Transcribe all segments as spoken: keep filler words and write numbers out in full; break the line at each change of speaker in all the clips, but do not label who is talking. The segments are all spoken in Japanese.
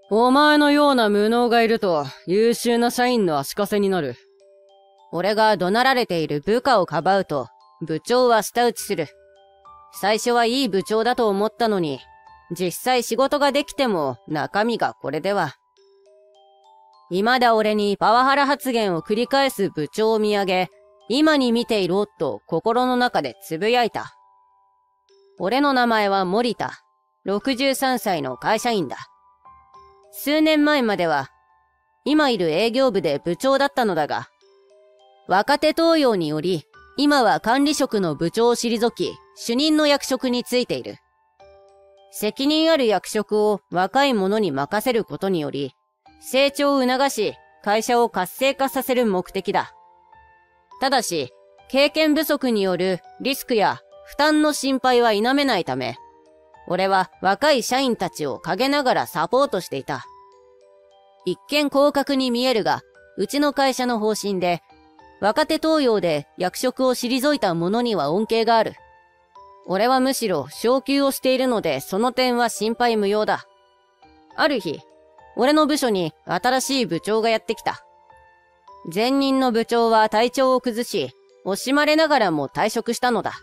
お前のような無能がいると優秀な社員の足かせになる。
俺が怒鳴られている部下をかばうと、部長は舌打ちする。最初はいい部長だと思ったのに、実際仕事ができても中身がこれでは。未だ俺にパワハラ発言を繰り返す部長を見上げ、今に見ていろと心の中でつぶやいた。俺の名前は森田、ろくじゅうさんさいの会社員だ。数年前までは、今いる営業部で部長だったのだが、若手登用により、今は管理職の部長を退き、主任の役職についている。責任ある役職を若い者に任せることにより、成長を促し、会社を活性化させる目的だ。ただし、経験不足によるリスクや負担の心配は否めないため、俺は若い社員たちを陰ながらサポートしていた。一見広角に見えるが、うちの会社の方針で、若手登用で役職を退いた者には恩恵がある。俺はむしろ昇給をしているのでその点は心配無用だ。ある日、俺の部署に新しい部長がやってきた。前任の部長は体調を崩し、惜しまれながらも退職したのだ。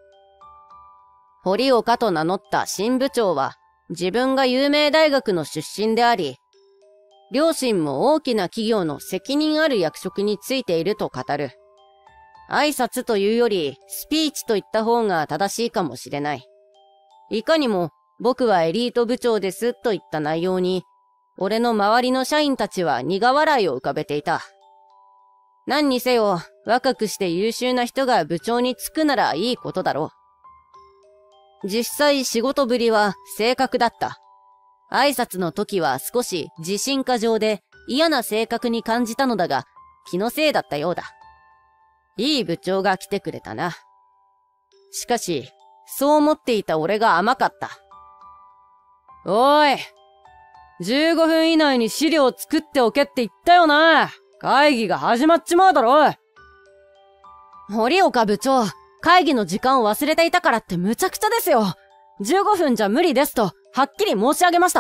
堀岡と名乗った新部長は自分が有名大学の出身であり、両親も大きな企業の責任ある役職についていると語る。挨拶というよりスピーチと言った方が正しいかもしれない。いかにも僕はエリート部長ですといった内容に、俺の周りの社員たちは苦笑いを浮かべていた。何にせよ若くして優秀な人が部長に就くならいいことだろう。実際仕事ぶりは正確だった。挨拶の時は少し自信過剰で嫌な性格に感じたのだが、気のせいだったようだ。いい部長が来てくれたな。しかし、そう思っていた俺が甘かった。
おい、じゅうごふん以内に資料作っておけって言ったよな。会議が始まっちまうだろ。
堀岡部長、会議の時間を忘れていたからってむちゃくちゃですよ。じゅうごふんじゃ無理ですと、はっきり申し上げました。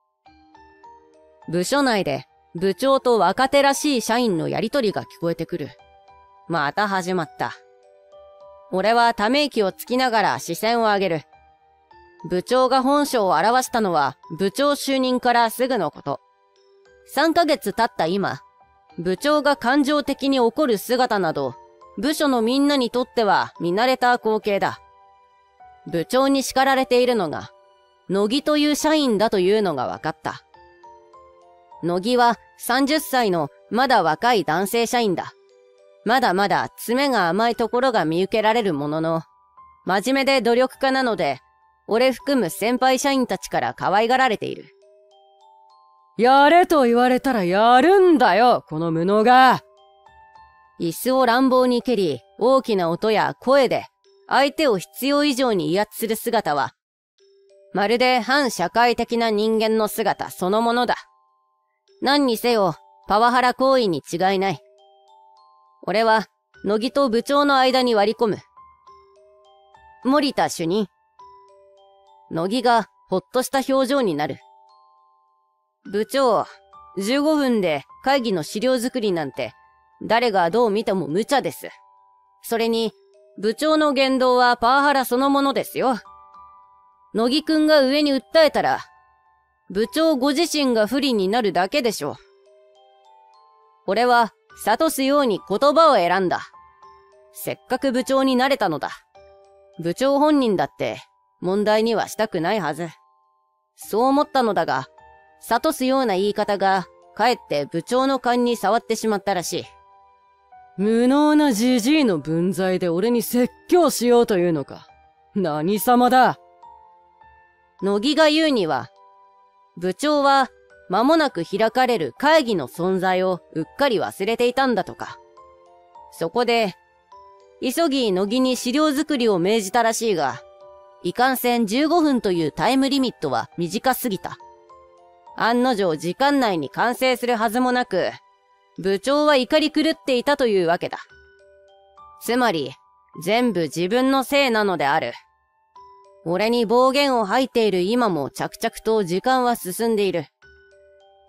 部署内で部長と若手らしい社員のやりとりが聞こえてくる。また始まった。俺はため息をつきながら視線を上げる。部長が本性を表したのは部長就任からすぐのこと。さんかげつ経った今、部長が感情的に怒る姿など、部署のみんなにとっては見慣れた光景だ。部長に叱られているのが、乃木という社員だというのが分かった。乃木はさんじゅっさいのまだ若い男性社員だ。まだまだ爪が甘いところが見受けられるものの、真面目で努力家なので、俺含む先輩社員たちから可愛がられている。
やれと言われたらやるんだよ、この無能が。
椅子を乱暴に蹴り、大きな音や声で相手を必要以上に威圧する姿は、まるで反社会的な人間の姿そのものだ。何にせよ、パワハラ行為に違いない。俺は、乃木と部長の間に割り込む。森田主任。乃木がほっとした表情になる。部長、じゅうごふんで会議の資料作りなんて、誰がどう見ても無茶です。それに、部長の言動はパワハラそのものですよ。乃木くんが上に訴えたら、部長ご自身が不利になるだけでしょう。俺は、諭すように言葉を選んだ。せっかく部長になれたのだ。部長本人だって問題にはしたくないはず。そう思ったのだが、諭すような言い方がかえって部長の勘に触ってしまったらしい。
無能なじじいの分際で俺に説教しようというのか。何様だ。
乃木が言うには、部長は間もなく開かれる会議の存在をうっかり忘れていたんだとか。そこで、急ぎ乃木に資料作りを命じたらしいが、いかんせんじゅうごふんというタイムリミットは短すぎた。案の定時間内に完成するはずもなく、部長は怒り狂っていたというわけだ。つまり、全部自分のせいなのである。俺に暴言を吐いている今も着々と時間は進んでいる。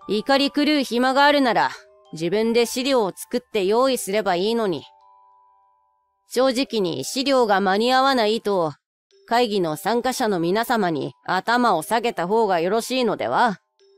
怒り狂う暇があるなら、自分で資料を作って用意すればいいのに。正直に資料が間に合わないと、会議の参加者の皆様に頭を下げた方がよろしいのでは？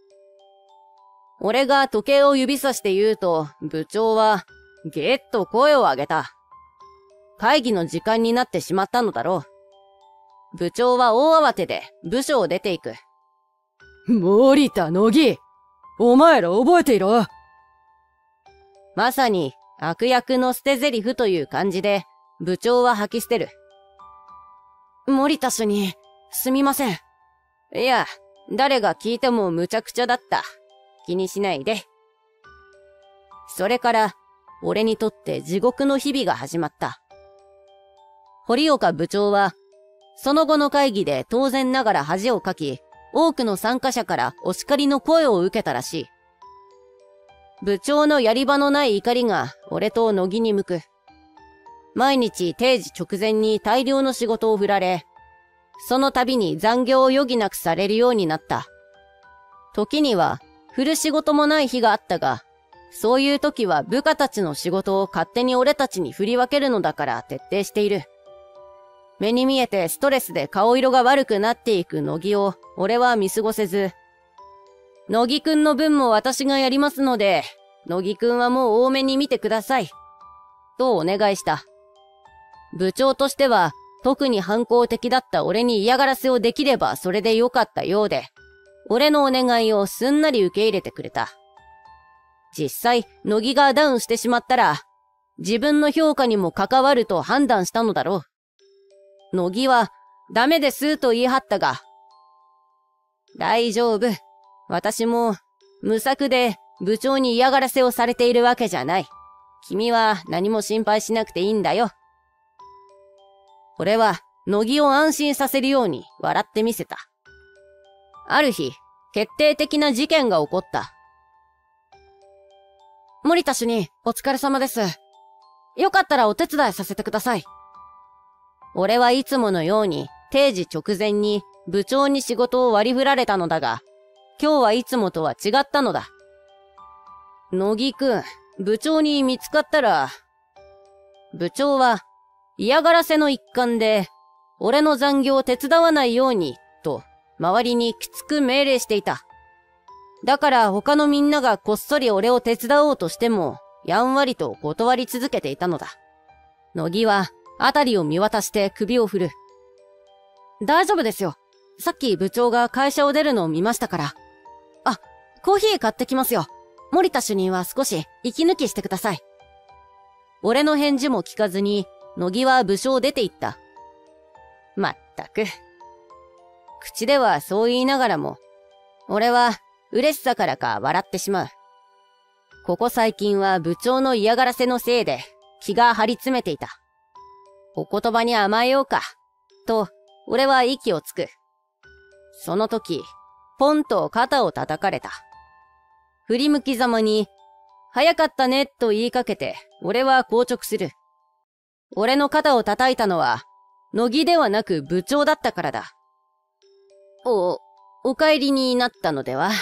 俺が時計を指さして言うと、部長は、げっと声を上げた。会議の時間になってしまったのだろう。部長は大慌てで部署を出ていく。
森田乃木、お前ら覚えていろ。
まさに悪役の捨て台詞という感じで、部長は吐き捨てる。
森田主任、すみません。
いや、誰が聞いても無茶苦茶だった。気にしないで。それから、俺にとって地獄の日々が始まった。堀岡部長は、その後の会議で当然ながら恥をかき、多くの参加者からお叱りの声を受けたらしい。部長のやり場のない怒りが俺と乃木に向く。毎日定時直前に大量の仕事を振られ、その度に残業を余儀なくされるようになった。時には振る仕事もない日があったが、そういう時は部下たちの仕事を勝手に俺たちに振り分けるのだから徹底している。目に見えてストレスで顔色が悪くなっていく乃木を俺は見過ごせず、乃木くんの分も私がやりますので、乃木くんはもう多めに見てください。とお願いした。部長としては特に反抗的だった俺に嫌がらせをできればそれでよかったようで、俺のお願いをすんなり受け入れてくれた。実際、乃木がダウンしてしまったら、自分の評価にも関わると判断したのだろう。乃木は、ダメですと言い張ったが、大丈夫。私も、無策で部長に嫌がらせをされているわけじゃない。君は何も心配しなくていいんだよ。俺は、乃木を安心させるように笑ってみせた。ある日、決定的な事件が起こった。
森田主任、お疲れ様です。よかったらお手伝いさせてください。
俺はいつものように定時直前に部長に仕事を割り振られたのだが、今日はいつもとは違ったのだ。乃木くん、部長に見つかったら、部長は嫌がらせの一環で、俺の残業を手伝わないように、と周りにきつく命令していた。だから他のみんながこっそり俺を手伝おうとしても、やんわりと断り続けていたのだ。乃木は、あたりを見渡して首を振る。
大丈夫ですよ。さっき部長が会社を出るのを見ましたから。あ、コーヒー買ってきますよ。森田主任は少し息抜きしてください。
俺の返事も聞かずに、乃木は部署を出て行った。まったく。口ではそう言いながらも、俺は嬉しさからか笑ってしまう。ここ最近は部長の嫌がらせのせいで気が張り詰めていた。お言葉に甘えようか、と俺は息をつく。その時、ポンと肩を叩かれた。振り向きざまに、早かったねと言いかけて俺は硬直する。俺の肩を叩いたのは、乃木ではなく部長だったからだ。お、お帰りになったのでは？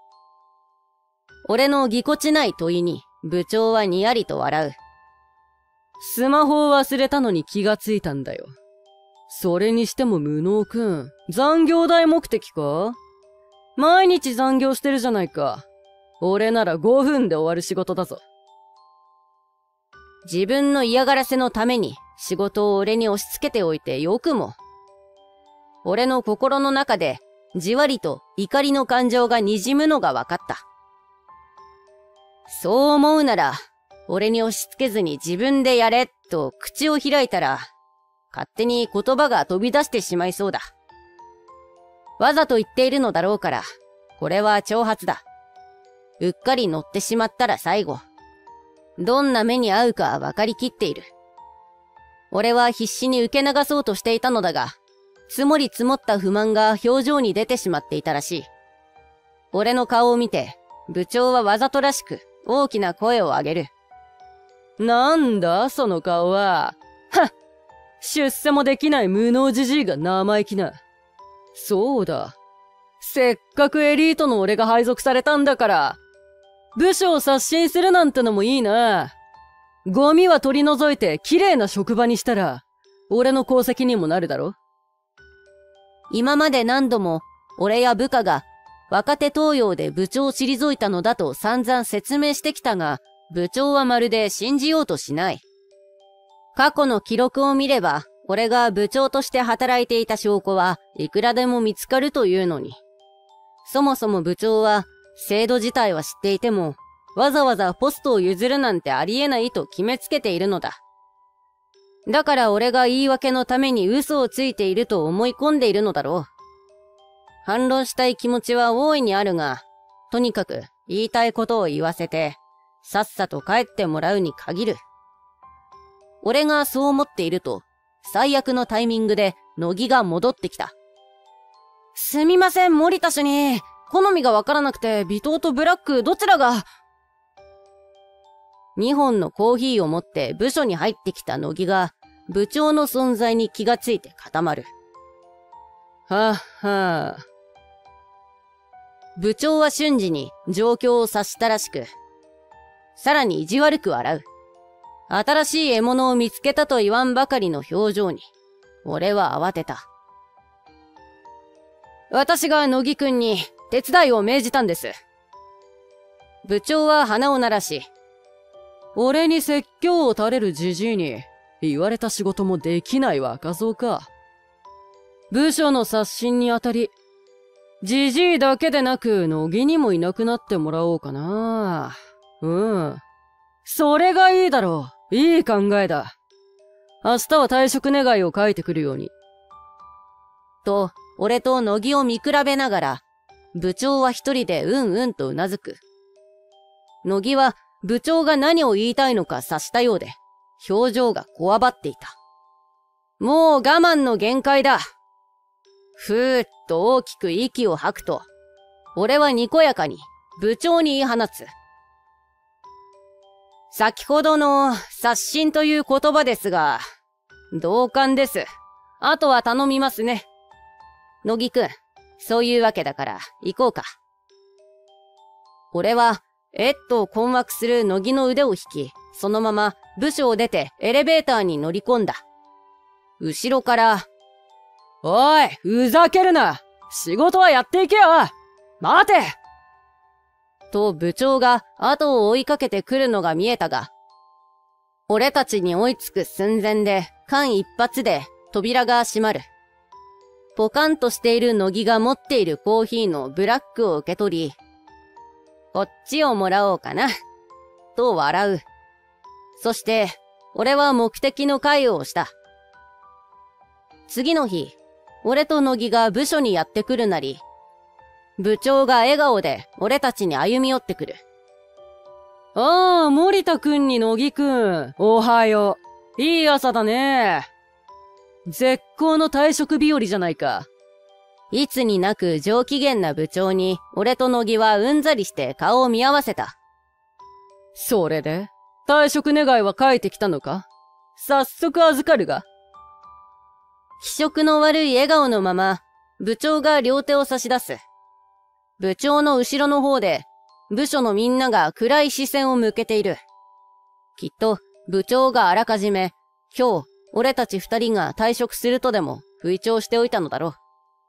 俺のぎこちない問いに部長はにやりと笑う。
スマホを忘れたのに気がついたんだよ。それにしても無能くん、残業代目的か？毎日残業してるじゃないか。俺ならごふんで終わる仕事だぞ。
自分の嫌がらせのために仕事を俺に押し付けておいてよくも。俺の心の中でじわりと怒りの感情が滲むのが分かった。そう思うなら、俺に押し付けずに自分でやれと口を開いたら、勝手に言葉が飛び出してしまいそうだ。わざと言っているのだろうから、これは挑発だ。うっかり乗ってしまったら最後。どんな目に遭うか分かりきっている。俺は必死に受け流そうとしていたのだが、積もり積もった不満が表情に出てしまっていたらしい。俺の顔を見て、部長はわざとらしく大きな声を上げる。
なんだその顔は。はっ、出世もできない無能じじいが生意気な。そうだ。 せっかくエリートの俺が配属されたんだから、部署を刷新するなんてのもいいな。ゴミは取り除いて綺麗な職場にしたら、俺の功績にもなるだろ。
今まで何度も、俺や部下が、若手登用で部長を退いたのだと散々説明してきたが、部長はまるで信じようとしない。過去の記録を見れば、俺が部長として働いていた証拠はいくらでも見つかるというのに。そもそも部長は、制度自体は知っていても、わざわざポストを譲るなんてありえないと決めつけているのだ。だから俺が言い訳のために嘘をついていると思い込んでいるのだろう。反論したい気持ちは大いにあるが、とにかく言いたいことを言わせて、さっさと帰ってもらうに限る。俺がそう思っていると、最悪のタイミングで乃木が戻ってきた。すみません、森田主任。好みがわからなくて、微糖とブラックどちらが。にほんのコーヒーを持って部署に入ってきた乃木が、部長の存在に気がついて固まる。
はっは。
部長は瞬時に状況を察したらしく、さらに意地悪く笑う。新しい獲物を見つけたと言わんばかりの表情に、俺は慌てた。私が乃木くんに手伝いを命じたんです。部長は鼻を鳴らし、
俺に説教を垂れるじじいに言われた仕事もできない若造か。部署の刷新にあたり、じじいだけでなく乃木にもいなくなってもらおうかな。うん。それがいいだろう。いい考えだ。明日は退職願いを書いてくるように。
と、俺と乃木を見比べながら、部長は一人でうんうんとうなずく。乃木は部長が何を言いたいのか察したようで、表情がこわばっていた。もう我慢の限界だ。ふーっと大きく息を吐くと、俺はにこやかに部長に言い放つ。先ほどの刷新という言葉ですが、同感です。あとは頼みますね。乃木くん、そういうわけだから行こうか。俺は、えっと困惑する乃木の腕を引き、そのまま部署を出てエレベーターに乗り込んだ。後ろから、
おい、ふざけるな！仕事はやっていけよ！待て！
と部長が後を追いかけてくるのが見えたが、俺たちに追いつく寸前で間一髪で扉が閉まる。ポカンとしている乃木が持っているコーヒーのブラックを受け取り、こっちをもらおうかな、と笑う。そして、俺は目的の会をした。次の日、俺と乃木が部署にやってくるなり、部長が笑顔で俺たちに歩み寄ってくる。
ああ、森田くんに乃木くん、おはよう。いい朝だね。絶好の退職日和じゃないか。
いつになく上機嫌な部長に、俺と乃木はうんざりして顔を見合わせた。
それで、退職願いは書いてきたのか？早速預かるが。
気色の悪い笑顔のまま、部長が両手を差し出す。部長の後ろの方で、部署のみんなが暗い視線を向けている。きっと、部長があらかじめ、今日、俺たち二人が退職するとでも、吹聴しておいたのだろ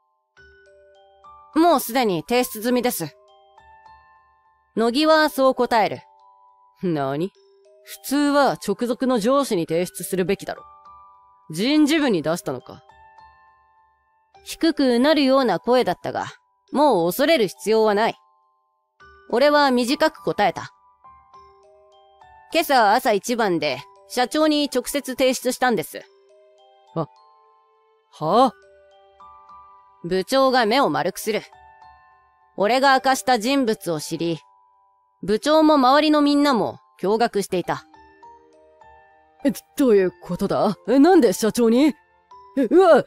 う。もうすでに提出済みです。乃木はそう答える。
何？普通は直属の上司に提出するべきだろ。人事部に出したのか。
低くうなるような声だったが、もう恐れる必要はない。俺は短く答えた。今朝朝一番で社長に直接提出したんです。
は、はぁ？
部長が目を丸くする。俺が明かした人物を知り、部長も周りのみんなも驚愕していた。
え、どういうことだ？え、なんで社長に？え、うわ！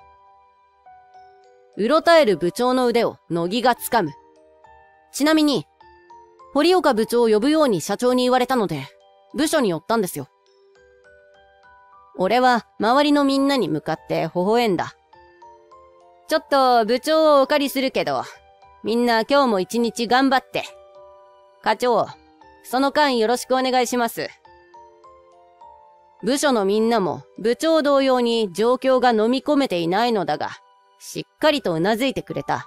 うろたえる部長の腕を乃木が掴む。ちなみに、堀岡部長を呼ぶように社長に言われたので、部署に寄ったんですよ。俺は周りのみんなに向かって微笑んだ。 ちょっと部長をお借りするけど、みんな今日も一日頑張って。課長、その間よろしくお願いします。部署のみんなも部長同様に状況が飲み込めていないのだが、しっかりとうなずいてくれた。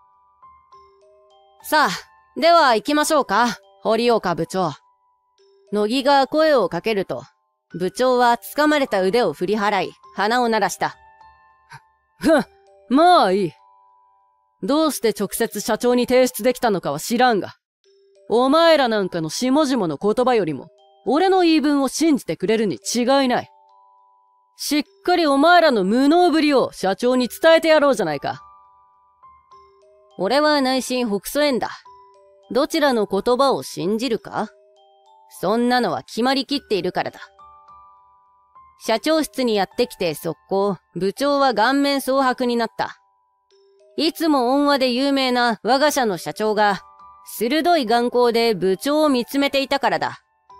さあ、では行きましょうか、堀岡部長。乃木が声をかけると、部長は掴まれた腕を振り払い、鼻を鳴らした。
ふん、まあいい。どうして直接社長に提出できたのかは知らんが、お前らなんかの下々の言葉よりも、俺の言い分を信じてくれるに違いない。しっかりお前らの無能ぶりを社長に伝えてやろうじゃないか。
俺は内心北総園だ。どちらの言葉を信じるか？そんなのは決まりきっているからだ。社長室にやってきて速攻、部長は顔面蒼白になった。いつも温和で有名な我が社の社長が、鋭い眼光で部長を見つめていたからだ。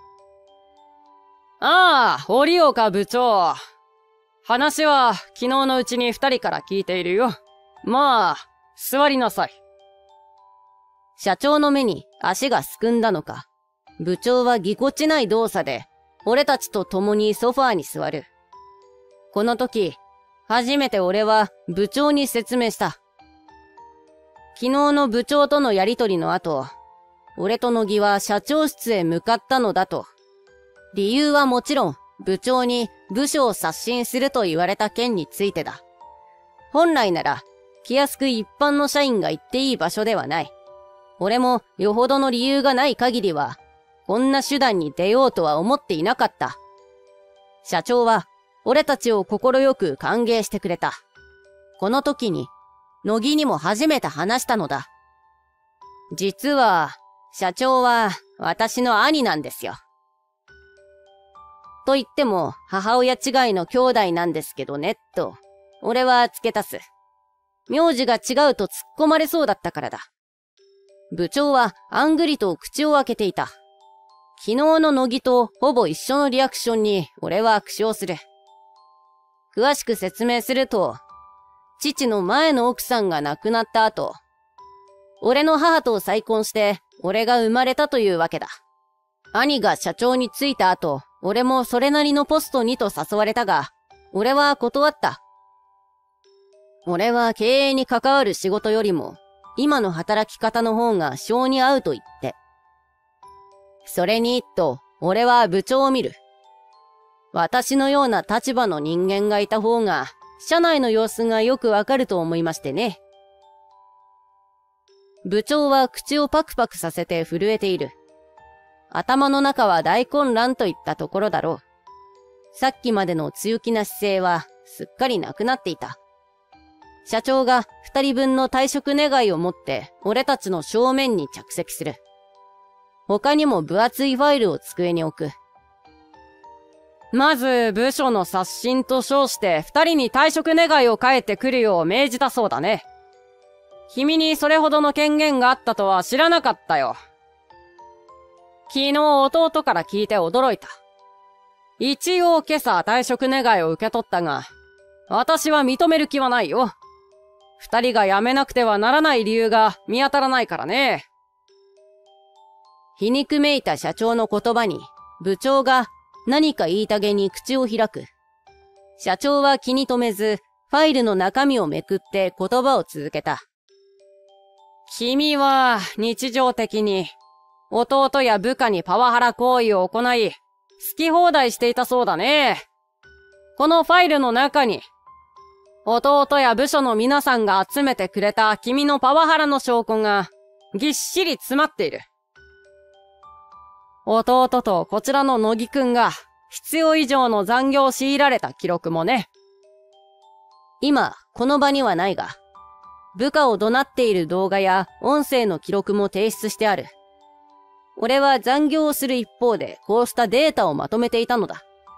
ああ、堀岡部長。話は昨日のうちに二人から聞いているよ。まあ、座りなさい。
社長の目に足がすくんだのか、部長はぎこちない動作で、俺たちと共にソファーに座る。この時、初めて俺は部長に説明した。昨日の部長とのやりとりの後、俺と乃木は社長室へ向かったのだと。理由はもちろん、部長に部署を刷新すると言われた件についてだ。本来なら、気安く一般の社員が行っていい場所ではない。俺もよほどの理由がない限りは、こんな手段に出ようとは思っていなかった。社長は、俺たちを快く歓迎してくれた。この時に、乃木にも初めて話したのだ。実は、社長は私の兄なんですよ。と言っても母親違いの兄弟なんですけどね、と、俺は付け足す。名字が違うと突っ込まれそうだったからだ。部長はあんぐりと口を開けていた。昨日の乃木とほぼ一緒のリアクションに俺は苦笑する。詳しく説明すると、父の前の奥さんが亡くなった後、俺の母と再婚して俺が生まれたというわけだ。兄が社長に就いた後、俺もそれなりのポストにと誘われたが、俺は断った。俺は経営に関わる仕事よりも、今の働き方の方が性に合うと言って。それに、と、俺は部長を見る。私のような立場の人間がいた方が、社内の様子がよくわかると思いましてね。部長は口をパクパクさせて震えている。頭の中は大混乱といったところだろう。さっきまでの強気な姿勢はすっかりなくなっていた。社長が二人分の退職願いを持って俺たちの正面に着席する。他にも分厚いファイルを机に置く。
まず部署の刷新と称して二人に退職願いを書いてくるよう命じたそうだね。君にそれほどの権限があったとは知らなかったよ。昨日弟から聞いて驚いた。一応今朝退職願いを受け取ったが、私は認める気はないよ。二人が辞めなくてはならない理由が見当たらないからね。
皮肉めいた社長の言葉に、部長が何か言いたげに口を開く。社長は気に留めず、ファイルの中身をめくって言葉を続けた。
君は日常的に弟や部下にパワハラ行為を行い、好き放題していたそうだね。このファイルの中に、弟や部署の皆さんが集めてくれた君のパワハラの証拠がぎっしり詰まっている。弟とこちらの乃木くんが必要以上の残業を強いられた記録もね。
今、この場にはないが、部下を怒鳴っている動画や音声の記録も提出してある。俺は残業をする一方でこうしたデータをまとめていたのだ。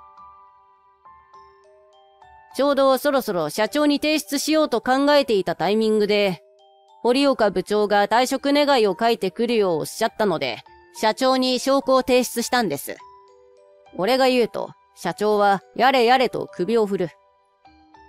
ちょうどそろそろ社長に提出しようと考えていたタイミングで、堀岡部長が退職願いを書いてくるようおっしゃったので、社長に証拠を提出したんです。俺が言うと、社長はやれやれと首を振る。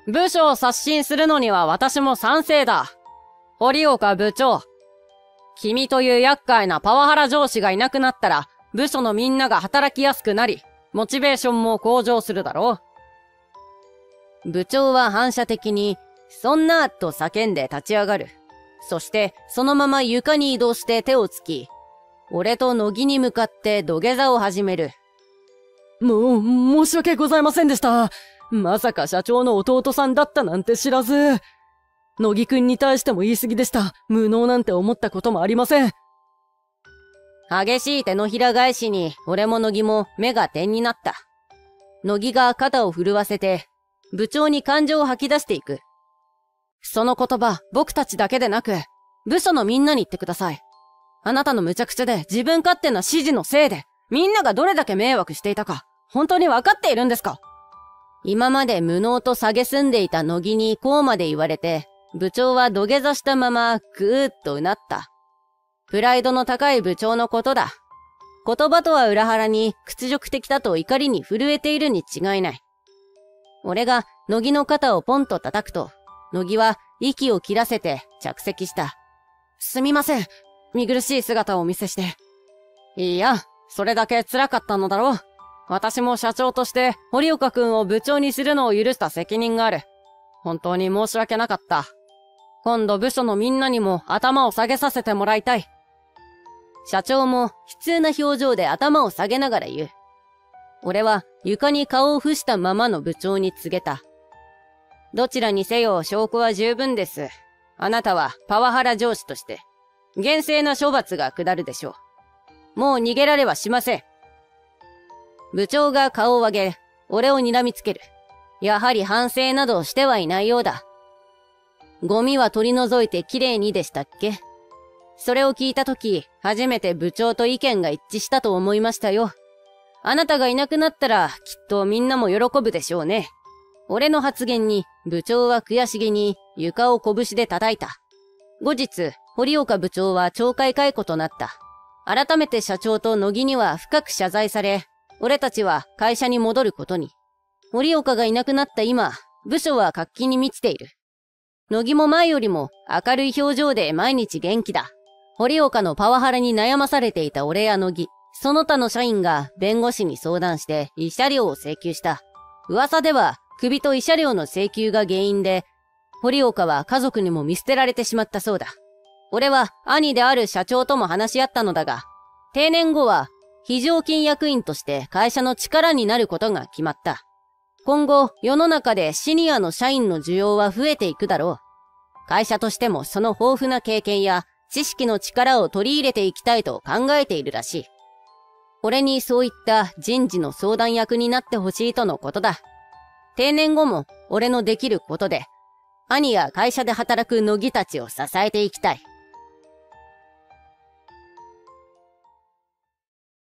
部署を刷新するのには私も賛成だ。堀岡部長。君という厄介なパワハラ上司がいなくなったら、部署のみんなが働きやすくなり、モチベーションも向上するだろ
う。部長は反射的に、そんなと叫んで立ち上がる。そして、そのまま床に移動して手をつき、俺と乃木に向かって土下座を始める。
もう、申し訳ございませんでした。まさか社長の弟さんだったなんて知らず。乃木くんに対しても言い過ぎでした。無能なんて思ったこともありません。
激しい手のひら返しに、俺も乃木も目が点になった。乃木が肩を震わせて、部長に感情を吐き出していく。その言葉、僕たちだけでなく、部署のみんなに言ってください。あなたの無茶苦茶で自分勝手な指示のせいで、みんながどれだけ迷惑していたか、本当に分かっているんですか？今まで無能と蔑んでいた乃木にこうまで言われて、部長は土下座したままぐーっとうなった。プライドの高い部長のことだ。言葉とは裏腹に屈辱的だと怒りに震えているに違いない。俺が乃木の肩をポンと叩くと、乃木は息を切らせて着席した。すみません。見苦しい姿をお見せして。いや、それだけ辛かったのだろう。私も社長として堀岡くんを部長にするのを許した責任がある。本当に申し訳なかった。今度部署のみんなにも頭を下げさせてもらいたい。社長も悲痛な表情で頭を下げながら言う。俺は床に顔を伏したままの部長に告げた。どちらにせよ証拠は十分です。あなたはパワハラ上司として、厳正な処罰が下るでしょう。もう逃げられはしません。部長が顔を上げ、俺を睨みつける。やはり反省などしてはいないようだ。ゴミは取り除いてきれいにでしたっけ？それを聞いたとき、初めて部長と意見が一致したと思いましたよ。あなたがいなくなったら、きっとみんなも喜ぶでしょうね。俺の発言に、部長は悔しげに床を拳で叩いた。後日、堀岡部長は懲戒解雇となった。改めて社長と乃木には深く謝罪され、俺たちは会社に戻ることに。堀岡がいなくなった今、部署は活気に満ちている。乃木も前よりも明るい表情で毎日元気だ。堀岡のパワハラに悩まされていた俺や乃木、その他の社員が弁護士に相談して慰謝料を請求した。噂では首と慰謝料の請求が原因で、堀岡は家族にも見捨てられてしまったそうだ。俺は兄である社長とも話し合ったのだが、定年後は非常勤役員として会社の力になることが決まった。今後、世の中でシニアの社員の需要は増えていくだろう。会社としてもその豊富な経験や知識の力を取り入れていきたいと考えているらしい。俺にそういった人事の相談役になってほしいとのことだ。定年後も俺のできることで、兄や会社で働く乃木たちを支えていきたい。